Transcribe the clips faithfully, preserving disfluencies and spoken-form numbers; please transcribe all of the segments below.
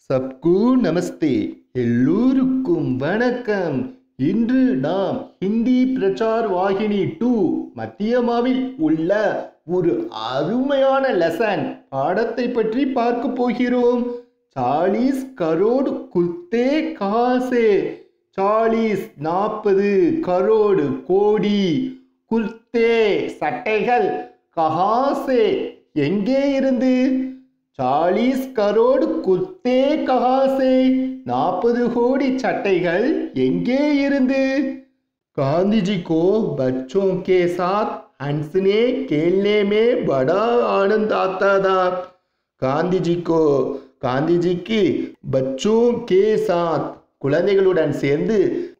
சப்கு நமஸ்தே, எல்லோருக்கும் வணக்கம். இன்று நாம் ஹிந்தி பிரச்சார் வாகினி டூ மத்தியமாவில் உள்ள ஒரு அருமையான லெசன் பாடத்தை பற்றி பார்க்க போகிறோம். சாலீஸ் கரோடு குல்தே காசே. சாலீஸ் நாற்பது, கரோடு கோடி, குல்தே சட்டைகள், கஹாசே எங்கே இருந்து. சாலீஸ் கரோடு குல்தே கஹாசே, நாற்பது கோடி சட்டைகள் எங்கே இருந்து. गांधी को बच्चों के साथ हंसने खेलने में बड़ा आनंद आता था. गांधी जी को गांधी जी की बच्चों के साथ குழந்தைகளுடன் சேர்ந்து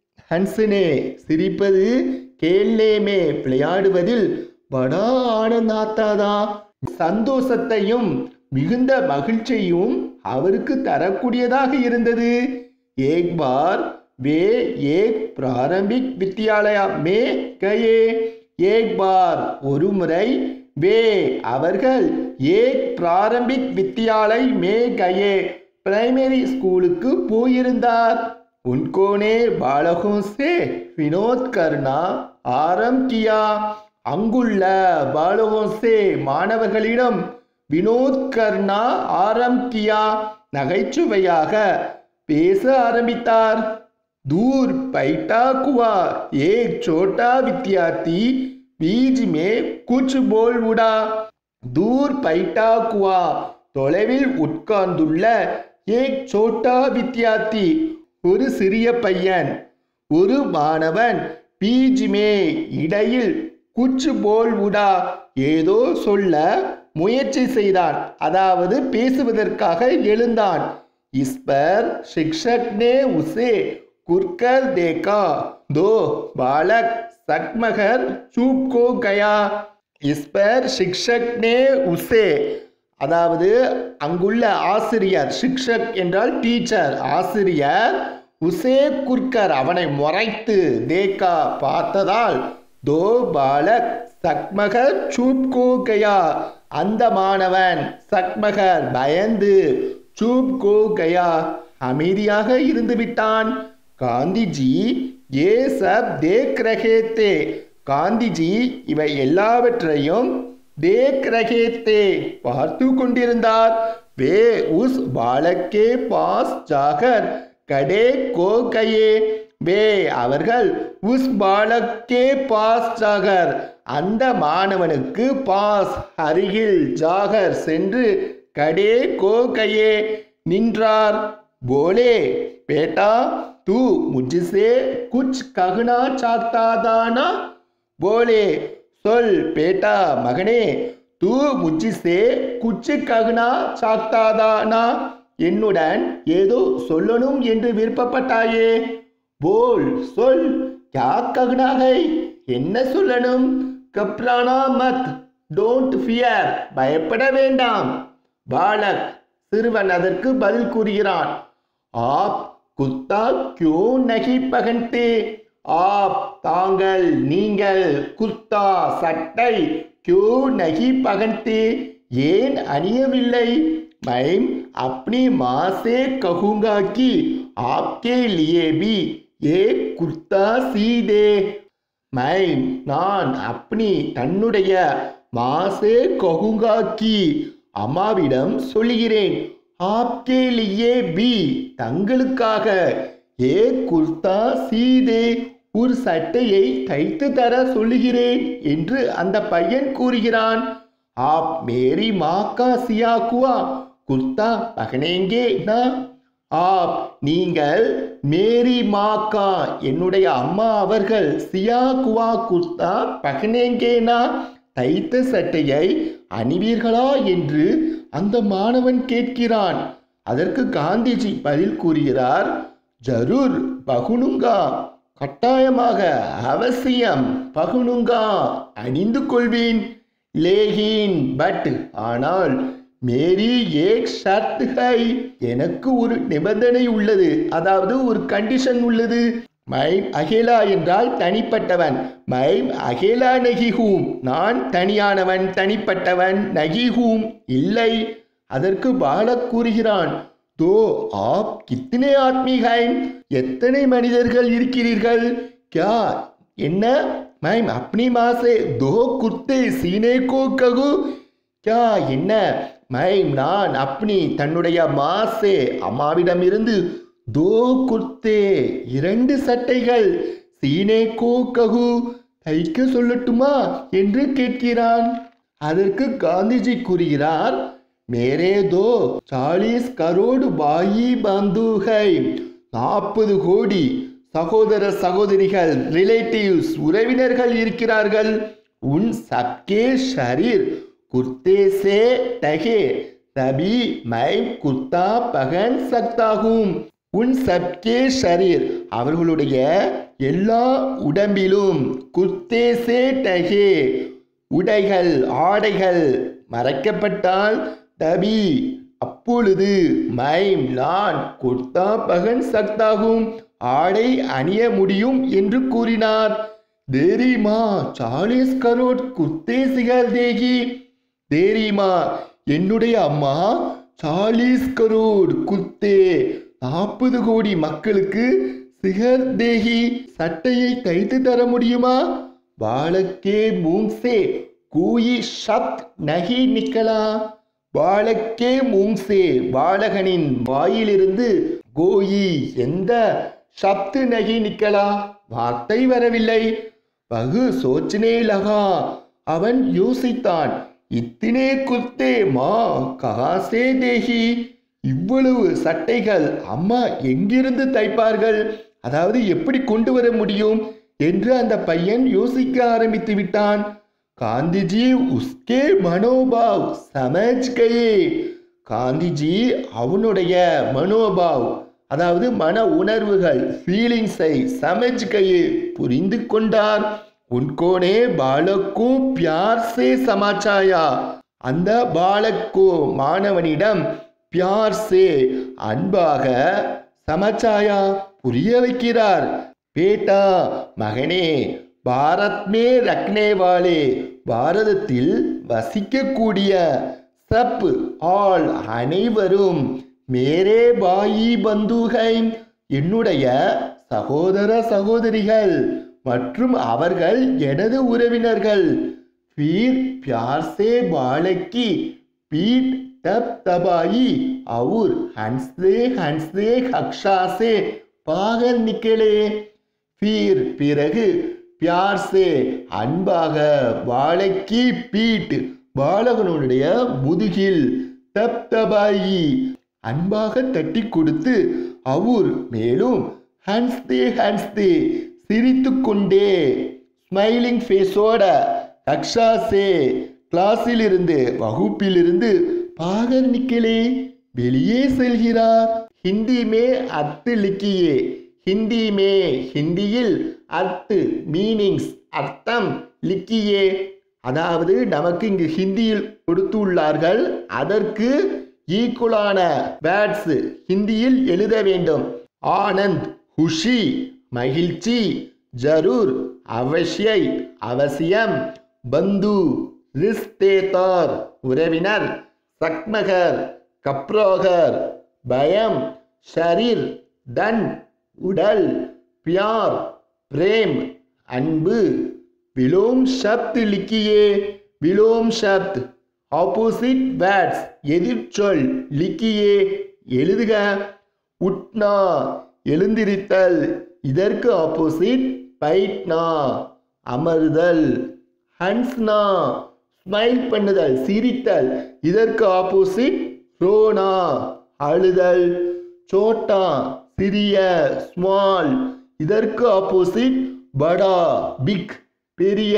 ஹன்சனே சிரிப்பது, கேள்னேமே விளையாடுவதில் படா ஆனந்தாத்தாதா சந்தோஷத்தையும் மிகுந்த மகிழ்ச்சியும் அவருக்கு தரக்கூடியதாக இருந்தது. ஏக் பார் வே ஏக் பிராரம்பிக் வித்யாலயா மே கயே. ஏக் பார் ஒரு முறை, வே அவர்கள், ஏக் பிராரம்பிக் வித்யாலய் மே கயே பிரைமரி ஸ்கூலுக்கு போயிருந்தார். உன்கோனே பாலகோ சே வினோத் கர்னா ஆரம் கியா. அங்குள்ள பாலகோ சே மாணவர்களிடம் வினோத் கர்னா ஆரம் கியா நகைச்சுவையாக பேச ஆரம்பித்தார். दूर बैठा हुआ एक छोटा विद्यार्थी बीच में कुछ बोल उड़ा. दूर बैठा हुआ தொலைவில் உட்கார்ந்துள்ள ஏக் சோட்டா வித்யார்த்தி ஒரு சிறிய பையன், ஒரு மாணவன், பீஜ் மே இடையில், குச் போல் உடா ஏதோ சொல்ல முயற்சி செய்தான், அதாவது பேசுவதற்காக எழுந்தான். இஸ் பர் शिक्षक ने उसे कुरकर देखा. दो बालक सकमगर चुप को गया. इस पर शिक्षक ने उसे, அதாவது அங்குள்ள ஆசிரியர், சிக்ஷக் என்றால் டீச்சர், ஆசிரியர், உசே குர்கர் அவனை முறைத்து, தேக்கா பார்த்ததால், தோ பாலக் சக்மகர் சூப் கோ கயா அந்த மாணவன், சக்மகர் பயந்து, சூப் கோ கயா அமைதியாக இருந்து விட்டான். காந்திஜி ஏ சப் தேக் ரஹே தே. காந்திஜி இவை எல்லாவற்றையும் தேக் ரஹே தே பார்த்து கொண்டிருந்தார். வே உஸ் பாலக்கே பாஸ் ஜாகர் கடே கோ கயே. வே அவர்கள் உஸ் பாலக்கே பாஸ் ஜாகர் அந்த மாணவனுக்கு பாஸ் அருகில், ஜாகர் சென்று, கடே கோ கயே நின்றார். போலே பேட்டா तू मुझसे कुछ कहना चाहता था ना. बोले சொல் பேட்டா மகனே, தூ முஜ்ஜிசே குச் கஹ்னா சாஹ்தா தா நா என்னுடன் ஏதோ சொல்லணும் என்று விருப்பப்பட்டாயே. போல் சொல், क्या कहना है என்ன சொல்லணும். கப்ரானா மத், டோன்ட் ஃபியர் பயப்பட வேண்டாம். பாலக் சிறுவன் அதற்கு பதில் கூறுகிறான். ஆப் குர்தா கியூ நஹி பகன்தே. ஆப் தாங்கள், நீங்கள், குர்தா சட்டை, கியூ நஹி பகன்தே ஏன் அணியவில்லை. மைம் அப்னி மாँ से कहूँगा कि आपके लिए भी एक कुर्ता सी दे. மைம் நான், அப்னி தன்னுடைய, மாँ से कहूँगा कि அம்மாவிடம் சொல்கிறேன், ஆப்கே லியே பி தங்களுக்காக, ஏ குர்தா சீதே ஒரு சட்டையை தைத்து தர சொல்லுகிறேன் என்று அந்த பையன் கூறுகிறான். ஆப் மேரி மாக்கா சியா குவா குர்தா பகனேங்கே நா. ஆப் நீங்கள், மேரி மாக்கா என்னுடைய அம்மா அவர்கள், சியா குவா குர்தா பகனேங்கேனா தைத்த சட்டையை அணிவீர்களா என்று அந்த மாணவன் கேட்கிறான். அதற்கு காந்திஜி பதில் கூறுகிறார், ஜரூர் பகுனுங்கா கட்டாயமாக, அவசியம், பகுனுங்கா அணிந்து கொள்வேன். லேகின் பட் ஆனால், மேரி ஏக் ஷர்த் ஹை எனக்கு ஒரு நிபந்தனை உள்ளது, அதாவது ஒரு கண்டிஷன் உள்ளது. மைம் அகேலா என்றால் தனிப்பட்டவன். மைம் அகேலா நகிஹூம் நான் தனியானவன், தனிப்பட்டவன். நகிஹூம் இல்லை. அதற்கு பாலக் கூறுகிறான், தோ ஆப் கித்தனை ஆத்மி ஹை, எத்தனை மனிதர்கள் இருக்கிறீர்கள்? क्या என்ன मैम अपनी माँ से दो कुत्ते सीने को कहूँ क्या என்ன मैम நான் अपनी தன்னுடைய மாசே அம்மாவிடமிருந்து दो कुत्ते இரண்டு சட்டைகள் सीने को कहूँ தைக்க சொல்லட்டுமா என்று கேட்கிறான். அதற்கு காந்திஜி கூறுகிறார், மேரே தோ चालीस करोड़ भाई बंधु है, நாற்பது கோடி சகோதர சகோதரிகள் ரிலேட்டிவ்ஸ் உறவினர்கள் இருக்கிறார்கள். உன் சப்கே ஷரீர் குர்தே சே டகே தபி மை குர்தா பகன் சக்தாகும். உன் சப்கே ஷரீர் அவர்களுடைய எல்லா உடம்பிலும் குர்தே சே டகே உடைகள் ஆடைகள் மறைக்கப்பட்டால் தபி அப்பொழுது மைம் நான் குர்தா பகன் சக்தாகும் ஆடை அணிய முடியும் என்று கூறினார். தேரிமா சாலிஸ் கரோட் குர்தே சிகர் தேகி, தேரிமா என்னுடைய அம்மா சாலிஸ் கரோட் குர்தே நாற்பது கோடி மக்களுக்கு சிகர் தேகி சட்டையை தைத்து தர முடியுமா? பாலக்கே மூங்சே கூயி ஷப்த் நகி நிக்கலா, பாலக்கே மூங்சே பாலகனின் வாயிலிருந்து கோயி எந்த ஷப்து நகி நிக்கலா வார்த்தை வரவில்லை. பகு சோச்சனே லகா அவன் யோசித்தான், இத்தினே குர்தே மா கஹாசே தேகி, இவ்வளவு சட்டைகள் அம்மா எங்கிருந்து தைப்பார்கள், அதாவது எப்படி கொண்டு வர முடியும் என்று அந்த பையன் யோசிக்க ஆரம்பித்து விட்டான். காந்திஜி உஸ்கே மனோபாவ் சமஜ் கயே, காந்திஜி அவனுடைய மனோபாவ் அதாவது மன உணர்வுகள் ஃபீலிங்ஸை சமஜ் கயே புரிந்து கொண்டார். உன்கோனே பாலக்கோ பியார் சே சமாச்சாயா, அந்த பாலக்கோ மாணவனிடம் பியார் சே அன்பாக சமாச்சாயா புரிய வைக்கிறார். பேட்டா மகனே பாரத் மே ரக்னே வாலே, பாரதத்தில் வசிக்கக்கூடிய சப் ஆல் அனைவரும் மேரே பாயி பந்துகை என்னுடைய சகோதர சகோதரிகள் மற்றும் அவர்கள் எனது உறவினர்கள். फिर प्यार से बालक की पीठ तब तबाई और हंसते हंसते कक्षा से बाहर निकले. फिर பிறகு प्यार से அன்பாக பாலக்கி பீட் பாலகனுடைய முதுகில் தப் தபாயி அன்பாக தட்டி கொடுத்து அவர் மேலும் ஹன்ஸ்தே ஹன்ஸ்தே சிரித்து கொண்டே ஸ்மைலிங் ஃபேஸோட கக்ஷா சே கிளாஸிலிருந்து வகுப்பிலிருந்து பாகர் நிக்கலே வெளியே செல்கிறார். ஹிந்தி மே அர்த்த லிக்கியே, ஹிந்தி மே ஹிந்தியில் அர்த்த மீனிங்ஸ் அர்த்தம் லிக்கியே அதாவது நமக்கு இங்கு ஹிந்தியில் கொடுத்துள்ளார்கள், அதற்கு ஈக்குவலான வேர்ட்ஸ் ஹிந்தியில் எழுத வேண்டும். ஆனந்த் குஷி மகிழ்ச்சி, ஜரூர் அவசியை அவசியம், பந்து ரிஸ்தேதார் உறவினர், சக்மகர் கப்ரோகர் பயம், ஷரீர் தன் உடல், பியார் பிரேம் அன்பு. விலோம் சப்த் லிக்கியே, விலோம் சப்த் ஆப்போசிட் வேர்ட்ஸ் எதிர்ச்சொல் லிக்கியே எழுதுக. உட்னா எழுந்திருத்தல், இதற்கு ஆப்போசிட் பைட்னா அமர்தல். ஹன்ஸ்னா ஸ்மைல் பண்ணுதல் சிரித்தல், இதற்கு ஆப்போசிட் ரோனா அழுதல். சோட்டா சிறிய ஸ்மால், இதற்கு ஆப்போசிட் படா பிக் பெரிய.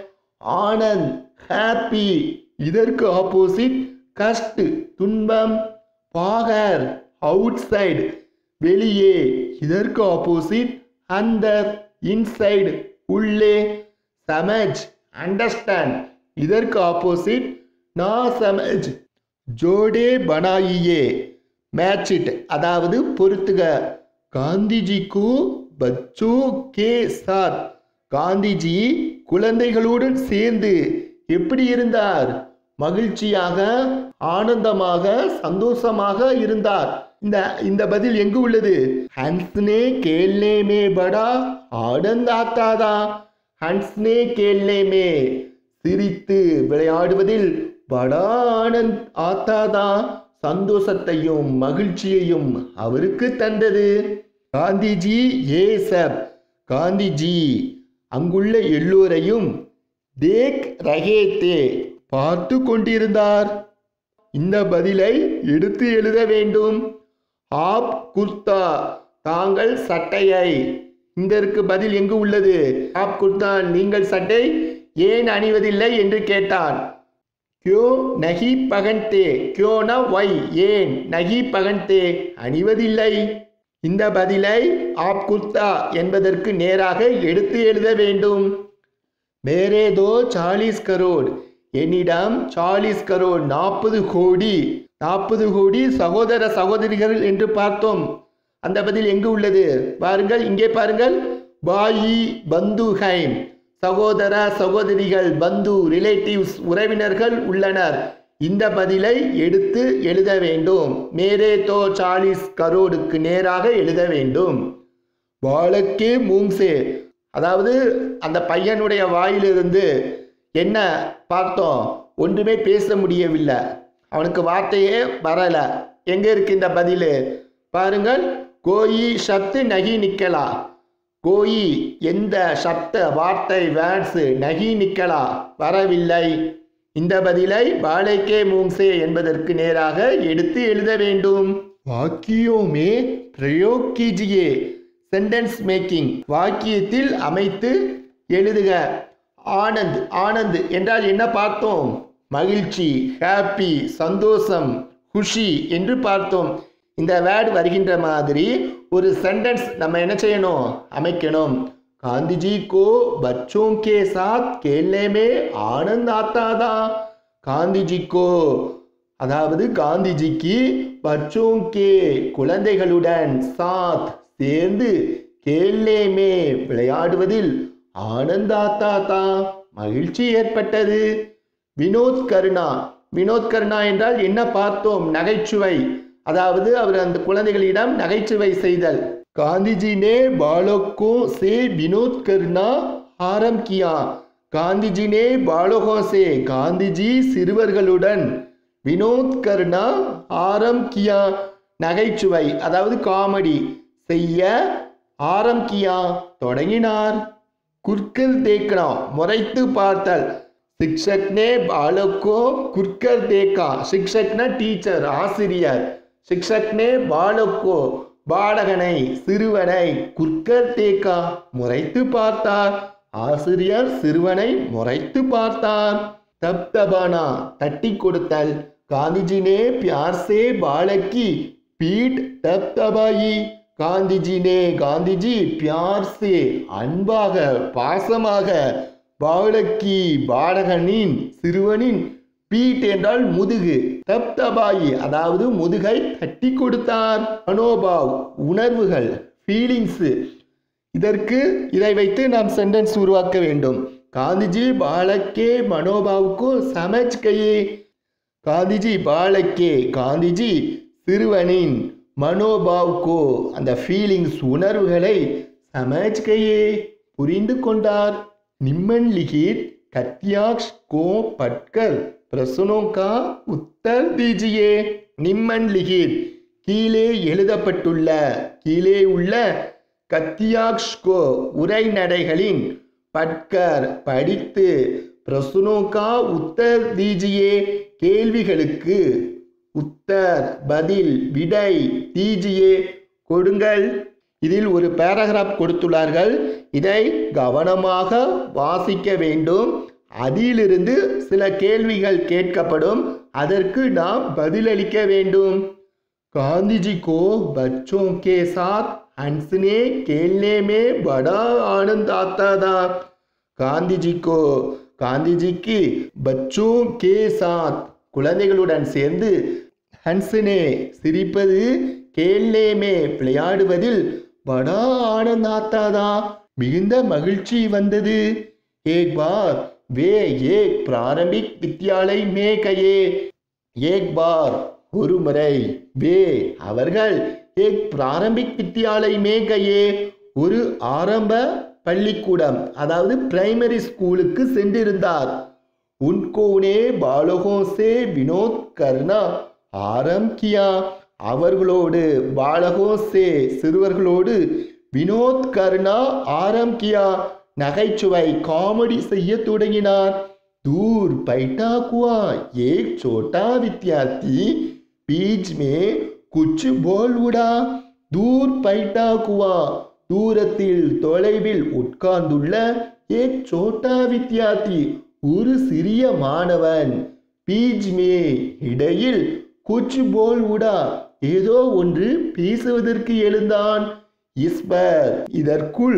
ஆனந்த் ஹாப்பி, இதற்கு ஆப்போசிட் கஷ்ட் துன்பம். பாகர் அவுட் சைடு வெளியே, இதற்கு ஆப்போசிட் அந்தர் இன்சைடு உள்ளே. சமஜ் அண்டர்ஸ்டாண்ட், இதற்கு ஆப்போசிட் நா சமஜ். ஜோடே பனாயியே மேட்ச் இட் அதாவது பொருத்துக. காந்திஜிக்கு பச்சோ கே சாத், காந்திஜி குழந்தைகளுடன் சேர்ந்து எப்படி இருந்தார்? மகிழ்ச்சியாக ஆனந்தமாக சந்தோஷமாக இருந்தார். இந்த இந்த பதில் எங்கு உள்ளது? ஹன்ஸ்னே கேல்னே மே படா ஆனந்த் ஆத்தாதா. ஹன்ஸ்னே கேல்னே மே சிரித்து விளையாடுவதில் படா ஆனந்த் ஆத்தாதா சந்தோஷத்தையும் மகிழ்ச்சியையும் அவருக்கு தந்தது. காந்திஜி ஏ சப் காந்திஜி அங்குள்ள எல்லோரையும் தேக் ரஹே தே பார்த்து கொண்டிருந்தார். இந்த பதிலை எடுத்து எழுத வேண்டும். ஆப் குர்தா தாங்கள் சட்டையை. இதற்கு பதில் எங்கு உள்ளது? ஆப் குர்தா நீங்கள் சட்டை ஏன் அணிவதில்லை என்று கேட்டான். கியோ நகி பகன்தே. கியோனா ஒய், ஏன், நகி பகன்தே அணிவதில்லை. இந்த பதிலை ஆப் குர்தா என்பதற்கு நேராக எடுத்து எழுத வேண்டும். மேரே தோ சாலிஸ் கரோட் என்னிடம் சாலிஸ் கரோட் நாற்பது கோடி நாற்பது கோடி சகோதர சகோதரிகள் என்று பார்த்தோம். அந்த பதில் எங்கு உள்ளது? பாருங்கள், இங்கே பாருங்கள். பாயி பந்து ஹைம் சகோதர சகோதரிகள், பந்து ரிலேட்டிவ்ஸ் உறவினர்கள் உள்ளனர். இந்த பதிலை எடுத்து எழுத வேண்டும். மேரே தோ சாலிஸ் கரோடுக்கு நேராக எழுத வேண்டும். பாலக்கே மூங்சே அதாவது அந்த பையனுடைய வாயிலிருந்து என்ன பார்த்தோம்? ஒன்றுமே பேச முடியவில்லை, அவனுக்கு வார்த்தையே வரல. எங்க இருக்கு இந்த பதில்? பாருங்கள். கோயி சத்து நகி நிக்கலா. கோயி எந்த சத்த வார்த்தை வேர்ட்ஸ் நகி நிக்கலா வரவில்லை. இந்த பதிலை பாலைக்கே மூங்சே என்பதற்கு நேராக எடுத்து எழுத வேண்டும். வாக்கியோமே பிரயோக் கீஜியே சென்டென்ஸ் மேக்கிங் வாக்கியத்தில் அமைத்து எழுதுக. ஆனந்த் ஆனந்த் என்றால் என்ன பார்த்தோம்? மகிழ்ச்சி, ஹாப்பி, சந்தோஷம், குஷி என்று பார்த்தோம். இந்த வேர்டு வருகின்ற மாதிரி ஒரு சென்டென்ஸ் நம்ம என்ன செய்யணும்? அமைக்கணும். காந்திஜி கோ பச்சோं के साथ खेलने में आनंद आता था. காந்திஜி கோ அதாவது காந்திஜிக்கு பச்சோं के குழந்தைகளுடன் சாத் சேர்ந்து கேல்னே மே விளையாடுவதில் ஆனந்த் ஆத்தா தா மகிழ்ச்சி ஏற்பட்டது. வினோத் கருணா வினோத் கருணா என்றால் என்ன பார்த்தோம்? நகைச்சுவை, அதாவது அவர் அந்த குழந்தைகளிடம் நகைச்சுவை செய்தல். காந்திஜி நே பாலோக்கோ சே வினோத் கருணா ஆரம் கியா. காந்திஜி நே பாலோகோ சே காந்திஜி சிறுவர்களுடன் வினோத் கருணா ஆரம் கியா நகைச்சுவை அதாவது காமெடி செய்ய ஆரம் கியா தொடங்கினார். குர்கர் தேக்கனா முறைத்து பார்த்தல். சிக்ஷக் நே பாலக்கோ குர்கர் தேக்கா. சிக்ஷக்னா டீச்சர், ஆசிரியர். சிக்ஷக் நே பாலக்கோ பாலகனை சிறுவனை குர்கர் தேக்கா முறைத்து பார்த்தார். ஆசிரியர் சிறுவனை முறைத்து பார்த்தார். தப் தபானா தட்டி கொடுத்தல். காந்திஜி நே பியார் சே பாலக்கி பீட் தப் தபாயி. காந்திஜி நே காந்திஜி பியார் சே அன்பாக பாசமாக பாலக்கி பாலகனின் சிறுவனின் பீட் என்றால் முதுகு, தப் தபாயி அதாவது முதுகை தட்டி கொடுத்தார். மனோபாவ் உணர்வுகள், ஃபீலிங்ஸ். இதற்கு இதை வைத்து நாம் சென்டென்ஸ் உருவாக்க வேண்டும். காந்திஜி பாலக்கே மனோபாவுக்கு சமஜ் கயே. காந்திஜி பாலக்கே காந்திஜி சிறுவனின் மனோபாவுக்கு அந்த ஃபீலிங்ஸ் உணர்வுகளை சமஜ் கயே புரிந்து கொண்டார். நிம்மன் லிகித் கத்யாக்ஷ் கோ பட்கர் பிரசனோ கா உத்தர் தீஜியே. நிம்மன் லிகித் கீழே எழுதப்பட்டுள்ள கீழே உள்ள கத்தியாக்ஷ் கோ உரைநடைகளின் பட்கர் படித்து பிரசனோ கா உத்தர் தீஜியே கேள்விகளுக்கு உத்தர் பதில் விடை தீஜியே கொடுங்கள். இதில் ஒரு பேராகிராஃப் கொடுத்துள்ளார்கள். இதை கவனமாக வாசிக்க வேண்டும். அதிலிருந்து சில கேள்விகள் கேட்கப்படும், அதற்கு நாம் பதிலளிக்க வேண்டும். காந்திஜி கோ பச்சோं के साथ हंसने खेलने में बड़ा आनंद आता था. காந்திஜி கோ காந்திஜிக்கு பச்சோं के साथ குழந்தைகளுடன் சேர்ந்து ஹன்ஸ்னே சிரிப்பது கேல்னே மே விளையாடுவதில் படா ஆனந்த் ஆத்தா தா மிகுந்த மகிழ்ச்சி வந்தது. ஏக் பார் वे एक प्रारंभिक विद्यालय में गए एक बार ஒரு முறை वे அவர்கள் एक प्रारंभिक विद्यालय में गए ஒரு ஆரம்ப பள்ளிக்கூடம் அதாவது பிரைமரி ஸ்கூலுக்கு சென்றிருந்தார் उनको ने बालकों से विनोद करना आरंभ किया அவர்களோடு बालकों से சிறுவர்களோடு வினோத் கர்னா ஆரம்ப கியா நகைச்சுவை காமெடி செய்ய தொடங்கினார் दूर बैठा हुआ एक छोटा विद्यार्थी बीच में कुछ बोल उड़ा दूर बैठा हुआ தூரத்தில் தொலைவில் உட்கார்ந்துள்ள एक छोटा विद्यार्थी ஒரு சிறிய மாணவன் बीच में இடையில் कुछ बोल उड़ा ஏதோ ஒன்று பேசுவதற்கு எழுந்தான் इस पर இதற்குள்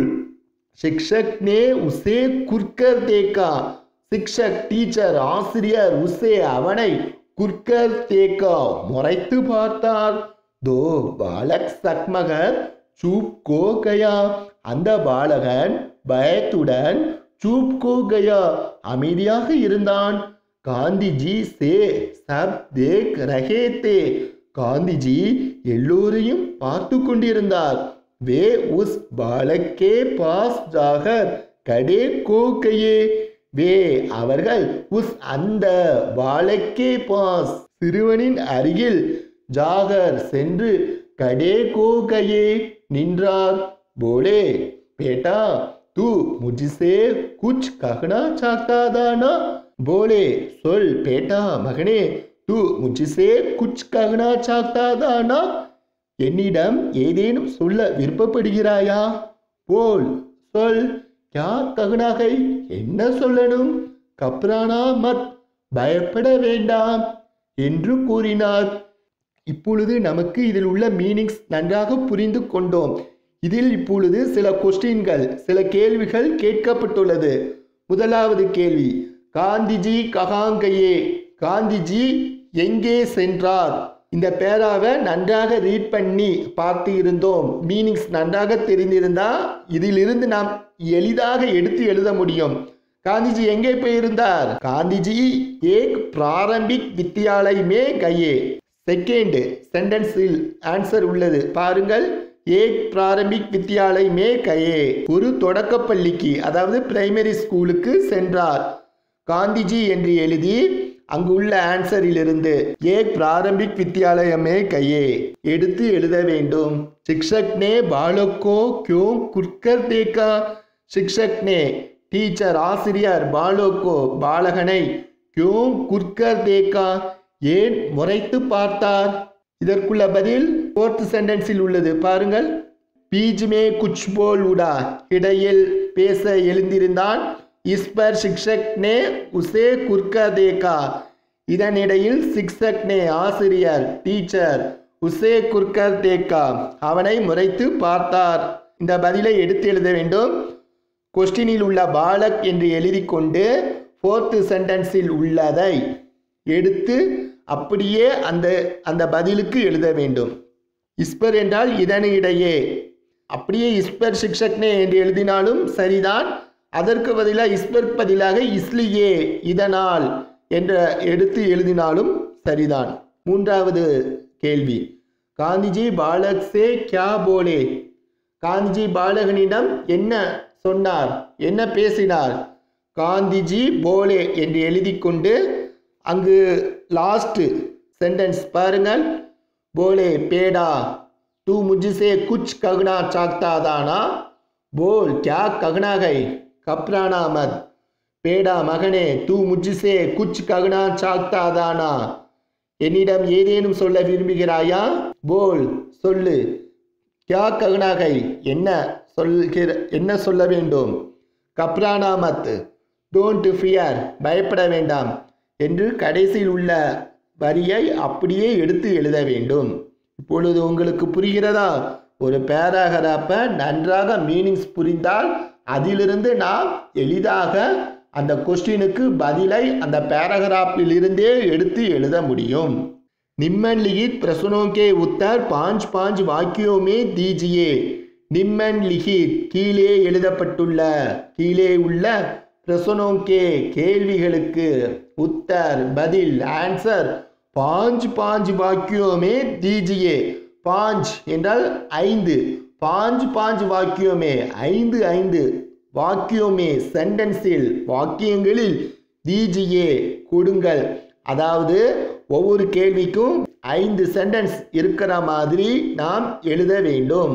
शिक्षक ने उसे कुरकर देखा शिक्षक टीचर ஆசிரியர் उसे அவனை कुरकर देखा முறைத்து பார்த்தார் दो बालक सकमगर चुप को गया அந்த பாலகன் பயத்துடன் चुप को गया அமைதியாக இருந்தான் காந்திஜி से सब देख रहे थे காந்திஜி எல்லோரையும் பார்த்து கொண்டிருந்தார் वे उस बालक के पास जाकर खड़े हो गए वे அவர்கள் उस அந்த बालक के पास சிறுவனின் அருகில் ஜாகர் சென்று खड़े हो गए நின்றார் बोले बेटा तू मुझसे कुछ कहना चाहता था ना बोले சொல் बेटा மகனே तू मुझसे कुछ कहना चाहता था ना என்னிடம் ஏதேனும் சொல்ல விருப்பப்படுகிறாயா போல் சொல் क्या कहना है என்ன சொல்லணும் கப்ரானா மத் பயப்பட வேண்டாம் என்று கூறினார் இப்பொழுது நமக்கு இதில் உள்ள மீனிங்ஸ் நன்றாக புரிந்து கொண்டோம் இதில் இப்பொழுது சில கொஸ்டின்கள் சில கேள்விகள் கேட்கப்பட்டுள்ளது முதலாவது கேள்வி காந்திஜி ககாங்கையே காந்திஜி எங்கே சென்றார் இந்த பேராவை நன்றாக ரீட் பண்ணி பார்த்து இருந்தோம் மீனிங்ஸ் நன்றாக தெரிந்திருந்தா இதிலிருந்து நாம் எளிதாக எடுத்து எழுத முடியும் காந்திஜி எங்கே போயிருந்தார் காந்திஜி ஏக் பிராரம்பிக் வித்யாலய் மே கயே செகண்ட் சென்டென்ஸில் ஆன்சர் உள்ளது பாருங்கள் ஏக் பிராரம்பிக் வித்யாலய் மே கயே ஒரு தொடக்கப்பள்ளிக்கு அதாவது பிரைமரி ஸ்கூலுக்கு சென்றார் காந்திஜி என்று எழுதி அங்குள்ள ஆன்சரிலிருந்து ஏக் பிராரம்பிக் வித்யாலயமே கையே எடுத்து எழுத வேண்டும் शिक्षक ने बालक को क्यों कुरकर देखा शिक्षक ने டீச்சர் ஆசிரியர் बालक को பாலகனை क्यों कुरकर देखा ஏன் முறைத்து பார்த்தார் இதற்குள்ள பதில் फोर्थ சென்டென்ஸில் உள்ளது பாருங்கள் बीच में कुछ बोल उड़ा இடையில் பேச எழுந்திருந்தான் इस पर शिक्षक ने उसे कुरकर देखा இதனிடையில் शिक्षक ने ஆசிரியர் டீச்சர் उसे कुरकर देखा அவனை முறைத்து பார்த்தார் இந்த பதிலை எடுத்து எழுத வேண்டும் கொஸ்டினில் உள்ள பாலக் என்று எழுதி கொண்டு ஃபோர்த் சென்டென்ஸில் உள்ளதை எடுத்து அப்படியே அந்த அந்த பதிலுக்கு எழுத வேண்டும் இஸ்பர் என்றால் இதனிடையே அப்படியே இஸ்பர் शिक्षकனே என்று எழுதினாலும் சரிதான் அதற்கு பதிலாக இஸ்பர் பதிலாக இஸ்லியே இதனால் என்ற எடுத்து எழுதினாலும் சரிதான் மூன்றாவது கேள்வி காந்திஜி பாலக் சே கியா போலே காந்திஜி பாலகனிடம் என்ன சொன்னார் என்ன பேசினார் காந்திஜி போலே என்று எழுதி கொண்டு அங்கு லாஸ்ட் சென்டென்ஸ் பாருங்கள் போலே பேடா तू मुझसे कुछ कहना चाहता था ना बोल क्या कहना है कपराना मत पेड़ा मगने तू मुझसे कुछ कहना चाहता था ना என்னிடம் ஏதேனும் சொல்ல விரும்புகிறாயா போல் சொல்லு क्या कहना है என்ன சொல்கிற என்ன சொல்ல வேண்டும் கப்ரானா மத் டோன்ட் ஃபியர் பயப்பட வேண்டாம் என்று கடைசியில் உள்ள வரியை அப்படியே எடுத்து எழுத வேண்டும் இப்பொழுது உங்களுக்கு புரிகிறதா ஒரு பேராகிராஃபை நன்றாக மீனிங்ஸ் புரிந்தால் அதிலிருந்து நாம் எளிதாக அந்த क्वेश्चनக்கு பதிலை அந்த पैराग्राफில் இருந்தே எடுத்து எழுத முடியும் निम्नलिखित प्रश्नों के उत्तर पांच पांच वाक्यों में दीजिए निम्नलिखित கீழே எழுதப்பட்டுள்ள கீழே உள்ள பிரசனோங்கே கேள்விகளுக்கு உத்தர் பதில் ஆன்சர் பாஞ்ச் பாஞ்ச் வாக்கியோமே தீஜியே. பாஞ்ச் என்றால் ஐந்து, பாஞ்ச் பாஞ்ச் வாக்கியோமே ஐந்து ஐந்து வாக்கியோமே சென்டென்ஸில் வாக்கியங்களில் தீஜியே கொடுங்கள். அதாவது ஒவ்வொரு கேள்விக்கும் ஐந்து சென்டென்ஸ் இருக்கிற மாதிரி நாம் எழுத வேண்டும்.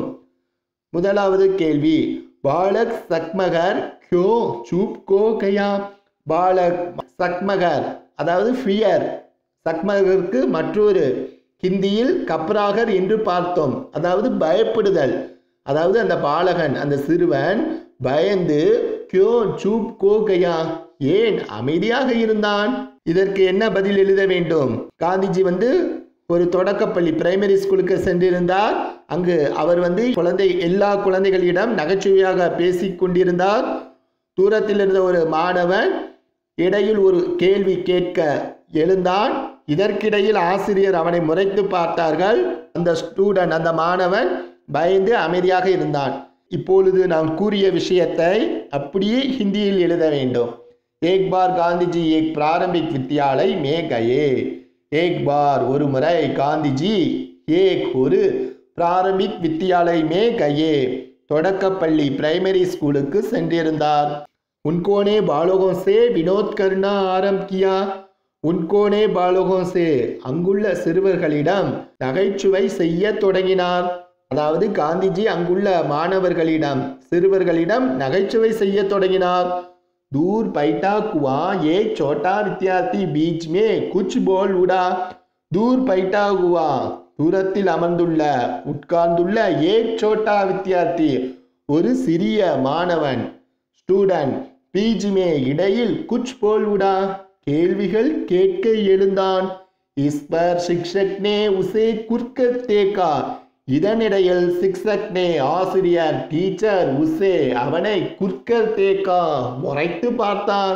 முதலாவது கேள்வி, பாலக் சக்மகர் क्यों चुप को गया. பாலக் சக்மகர் அதாவது ஃபியர், சக்மகருக்கு மற்றொரு ஹிந்தியில் கப்ராகர் என்று பார்த்தோம், அதாவது பயப்படுதல். அதாவது அந்த பாலகன் அந்த சிறுவன் பயந்து क्यों चुप को गया ஏன் அமைதியாக இருந்தான். இதற்கு என்ன பதில் எழுத வேண்டும்? காந்திஜி வந்து ஒரு தொடக்கப்பள்ளி பிரைமரி ஸ்கூலுக்கு சென்றிருந்தார். அங்கு அவர் வந்து குழந்தை எல்லா குழந்தைகளிடம் நகைச்சுவையாக பேசிக் கொண்டிருந்தார். தூரத்தில் இருந்த ஒரு மாணவன் இடையில் ஒரு கேள்வி கேட்க எழுந்தான். இதற்கிடையில் ஆசிரியர் அவனை முறைத்து பார்த்தார்கள். அந்த ஸ்டூடெண்ட் அந்த மாணவன் பயந்து அமைதியாக இருந்தான். இப்பொழுது நாம் கூறிய விஷயத்தை அப்படியே ஹிந்தியில் எழுத வேண்டும். एक बार गांधी जी एक प्रारंभिक विद्यालय में गए. एक बार ஒரு முறை காந்திஜி एक ஒரு प्रारंभिक विद्यालय में गए தொடக்கப்பள்ளி பிரைமரி ஸ்கூலுக்கு சென்றிருந்தார். उनको ने बालोगों से विनोद करना आरंभ किया. उनको ने बालोगों से அங்குள்ள சிறுவர்களிடம் நகைச்சுவை செய்ய தொடங்கினார். அதாவது காந்திஜி அங்குள்ள மாணவர்களிடம் சிறுவர்களிடம் நகைச்சுவை செய்ய தொடங்கினார். दूर बैठा कुआं एक छोटा विद्यार्थी बीच में कुछ बोल उड़ा. दूर बैठा हुआ தூரத்தில் அமர்ந்துள்ள உட்கார்ந்துள்ள एक छोटा विद्यार्थी ஒரு சிறிய மாணவன் ஸ்டூடெண்ட் बीच में இடையில் कुछ बोल उड़ा கேள்விகள் கேட்க எழுந்தான். इस पर शिक्षक ने उसे कुर्कत देखा. இதனிடையில் சிக்ஷக் நே ஆசிரியர் டீச்சர் உசே அவனை குர்கர் தேக்கா முறைத்து பார்த்தார்.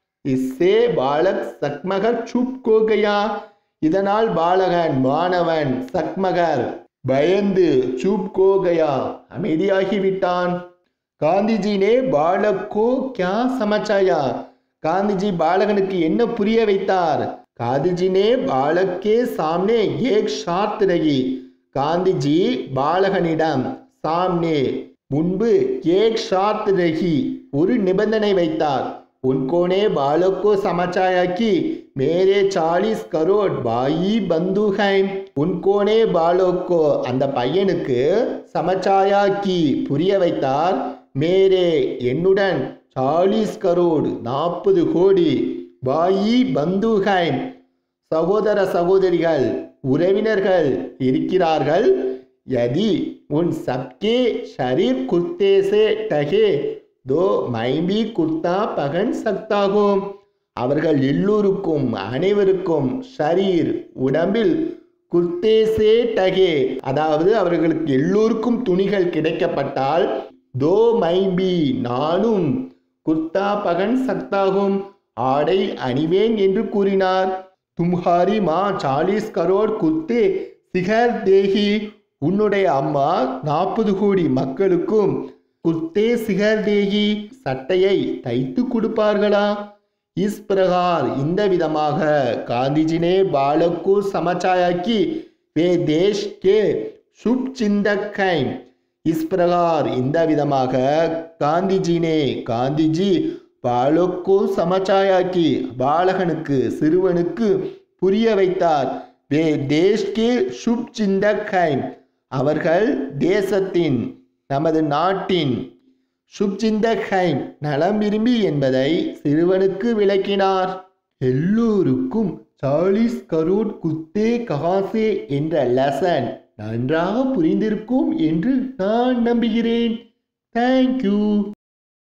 இஸ்ஸே பாலக் சக்மகர் சுப் கோ கயா இதனால் பாலகன் மாணவன் சக்மகர் பயந்து சுப் கோ கயா அமைதியாகிவிட்டான். காந்திஜி நே பாலக் கோ கியா சமச்சாயா காந்திஜி பாலகனுக்கு என்ன புரிய வைத்தார்? காந்திஜி நே பாலக் கே சாம்னே ஏக் ஷார்த் ரகி காந்திஜி பாலகனிடம் சாம்னே முன்பு ஏக் ஷார்த் ரஹி ஒரு நிபந்தனை வைத்தார். உன்கோனே பாலக்கோ சமச்சாயாக்கி மேரே சாலிஸ் கரோட் பாயி பந்துகை. உன்கோனே பாலோக்கோ அந்த பையனுக்கு சமச்சாயாக்கி புரிய வைத்தார். மேரே என்னுடன் சாலிஸ் கரோட் நாற்பது கோடி பாயி பந்துகை சகோதர சகோதரிகள் உறவினர்கள் இருக்கிறார்கள். यदि उन सबके शरीर कुर्ते से टके दो मैं भी कुर्ता पहन सकता हूँ. அவர்கள் எல்லோருக்கும் அனைவருக்கும் ஷரீர் உடம்பில் குர்தே சே டகே அதாவது அவர்களுக்கு எல்லோருக்கும் துணிகள் கிடைக்கப்பட்டால் தோ மை பி நானும் குர்தா பகன் சக்தாகும் ஆடை அணிவேன் என்று கூறினார். தும்ஹாரி மா சாலிஸ் கரோட் குர்தே சிகர் தேஹி உன்னுடைய அம்மா நாற்பது கோடி மக்களுக்கும் குர்தே சிகர் தேஹி சட்டையை தைத்து கொடுப்பார்களா? இஸ் பிரகார் இந்த விதமாக காந்திஜி ने बालक को समझाया कि वे देश के शुभ चिंतक हैं. இஸ் பிரகார் இந்த விதமாக காந்திஜி ने காந்திஜி பாலக்கோ சமச்சாயாக்கி பாலகனுக்கு சிறுவனுக்கு புரிய வைத்தார். வே தேஷ்கே சுப் சிந்தக் ஹை அவர்கள் தேசத்தின் நமது நாட்டின் சுப் சிந்தக் ஹை நலம் விரும்பி என்பதை சிறுவனுக்கு விளக்கினார். எல்லோருக்கும் சாலிஸ் கரோட் குத்தே கஹாசே என்ற லெசன் நன்றாக புரிந்திருக்கும் என்று நான் நம்புகிறேன். தேங்க்யூ.